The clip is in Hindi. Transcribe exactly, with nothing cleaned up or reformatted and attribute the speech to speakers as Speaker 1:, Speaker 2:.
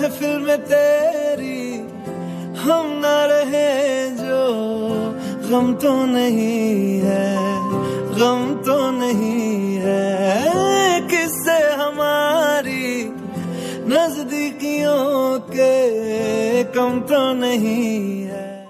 Speaker 1: महफिल में तेरी हम ना रहे जो, गम तो नहीं है, गम तो नहीं है। किससे हमारी नजदीकियों के कम तो नहीं है।